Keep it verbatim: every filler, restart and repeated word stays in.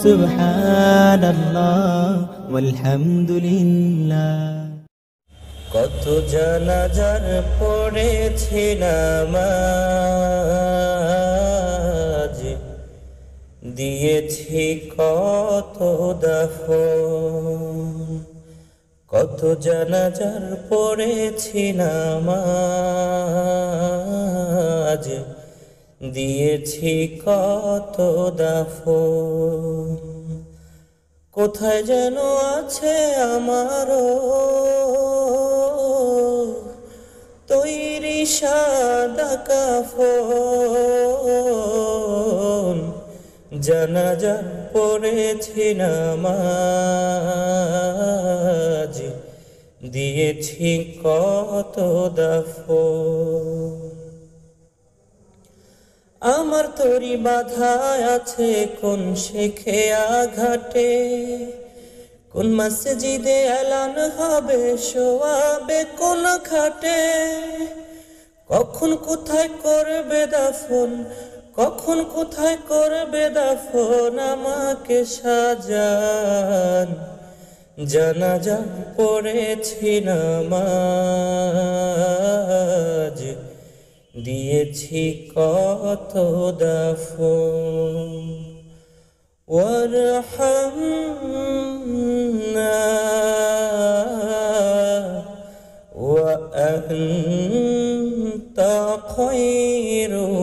সুবহানাল্লাহ ওয়ালহামদুলিল্লাহ। কত জানাজার পড়েছি নামাজ, দিয়েছি কত দাফন। কত জানাজার পড়েছি নামাজ, দিয়েছি কত দাফন। কোথায় যেন আছে আমারও তৈরি সাদা কাফন। জানাজা পড়েছি নামাজ, দিয়েছি কত দাফন। আমার তরি বাধা আছে কোন শেখে আঘাটে, কোন মসজিদে এলান হবে শোয়াবে কোন খাটে। কখন কোথায় করবে দাফন, কখন কোথায় করবে দাফন, আমাকে সাজান। জানাজা পড়েছি নামাজ, দিয়েছি কত দাফন। ওয়ারহামনা ওয়া আনতা খায়রুর